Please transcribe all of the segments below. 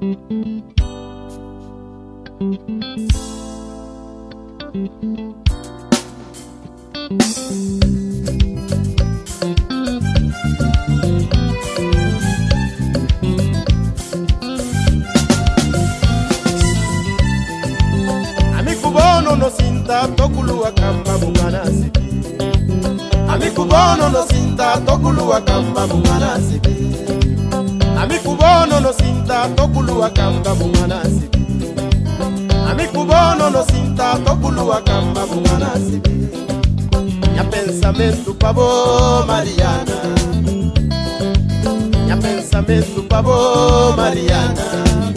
Amikubono no sinta tokulu akamba bungana sibi. Amikubono no sinta tokulu akamba bungana sibi. Amikubono no sinta tokulu akamba bungana sibi. Amikubono no sinta tokulu akamba bungana sibi. Ya pensamento pavo Mariana. Ya pensamento pavo Mariana.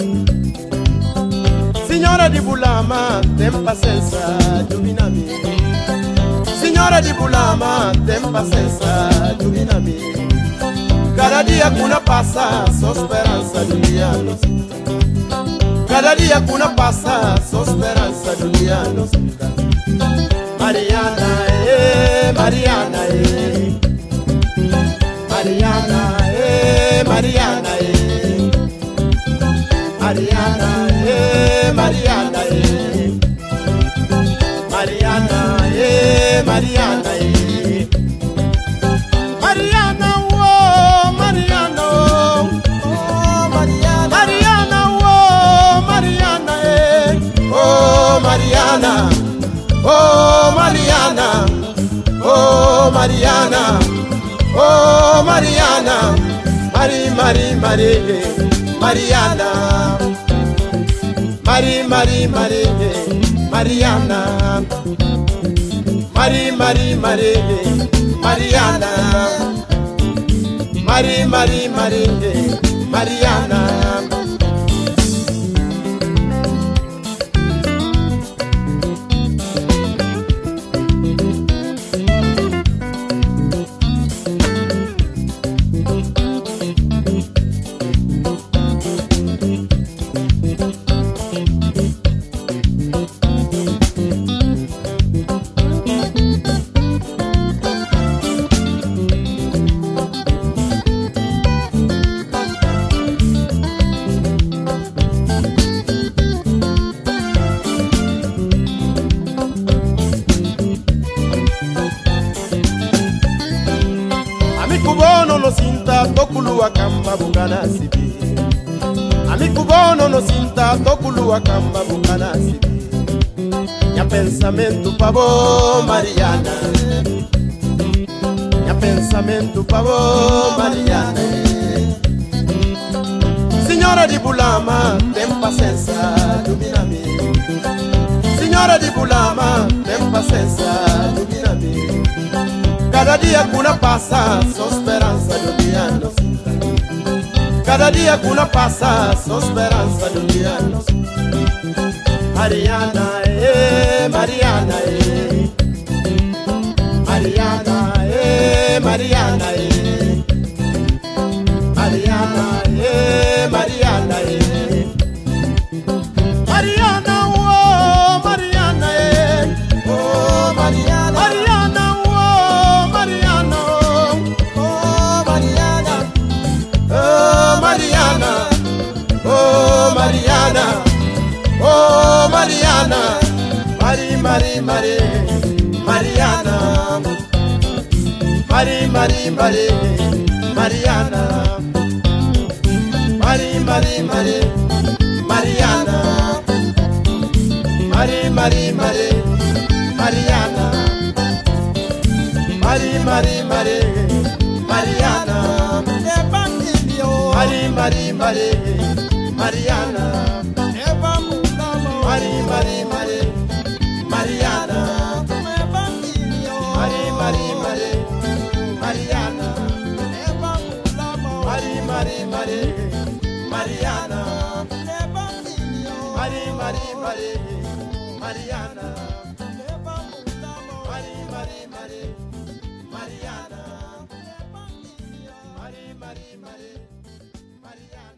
Signora di Bulama, tem paciência, Juminami. Signora di Bulama, tem paciência, Juminami. Cada dia que una passa, sua esperança de um dia nos muda. Cada dia que una passa, sua esperança de um dia nos muda. Mariana, Mariana, Mariana, Mariana, Mariana, Mariana, Mariana, Mariana, Mariana, oh, Mariana, oh, Mariana, Mariana, oh, Mariana, oh, Mariana, oh, Mariana, oh, Mariana, oh, Mariana, Mariana. Mariana, Mariana. Amikubono no sinta tokulu akamba bungana sibi. Amikubono no sinta tokulu akamba bungana sibi. Ya pensamento pavo Mariana. Ya pensamento pavo Mariana. Signora di Bulama, tem paciência, Juminami. Signora di Bulama, tem paciência, Juminami. Cada dia que una passa, sua esperança de um dia nos muda. Cada dia que una passa, sua esperança de um dia nos muda. Mariana, Mariana, Mariana, Mariana, Mariana, Mariana, Mariana, oh, Mariana, oh, Mariana, Mariana, oh, Mariana, oh, Mariana, oh, Mariana, oh, Mariana, oh, Mariana, Mariana, Mariana, Mariana, Mariana.